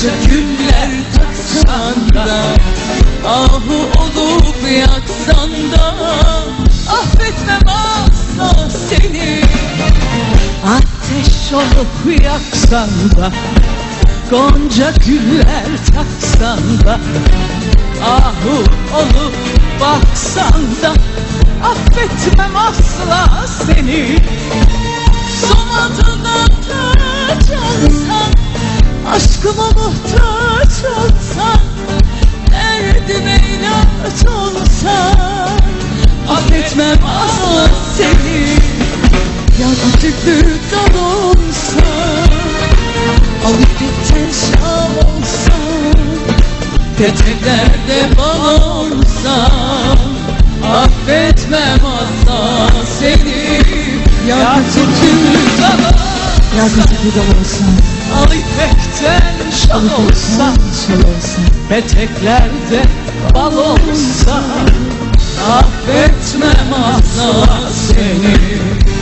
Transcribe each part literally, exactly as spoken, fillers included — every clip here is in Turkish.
Gonca güller taksan da, ahu olup yaksan da, affetmem asla seni. Ateş olup yaksan da, gonca güller taksan da, ahu olup baksan da, affetmem asla seni. Son adına taç alsan, aşkıma muhtaç olsan, derdime inat olsan, affetmem asla seni. Yancıklı dal olsan, alıp biten şal olsan, peteklerde bal olsan, affetmem asla seni. Yancıklı dal olsan, Yancıklı dal olsan, al ipekten şal olsan, peteklerde bal olsan, affetmem asla seni.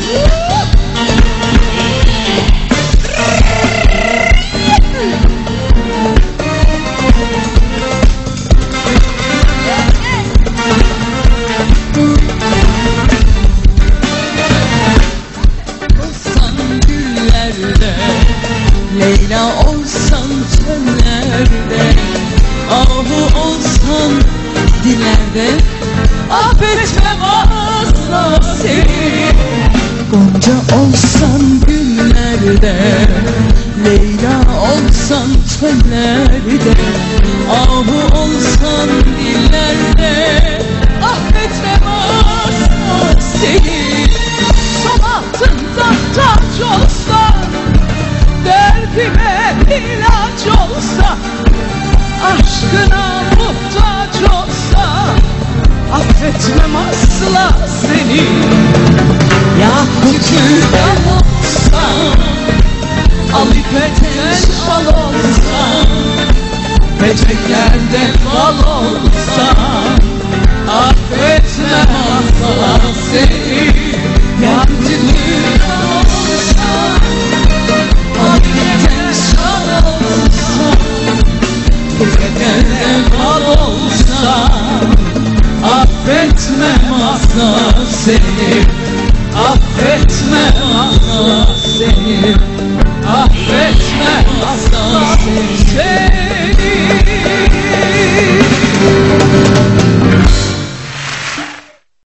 Leyla olsan çöllerde, ahu olsan dillerde, affetmem asla seni. Gonca olsan güllerde, Leyla olsan çöllerde, ahu olsan dillerde, affetmem asla seni. Son altında taç olsan, derdime ilaç olsa, aşkına muhtaç olsa, affetmem asla seni. Yakutu dal olsan, al ipekten şal olsan, peteklerde bal olsan, affetmem asla seni. Yakutu dal olsan, al ipekten şal olsan, peteklerde bal olsan, affetmem asla seni. Affetmem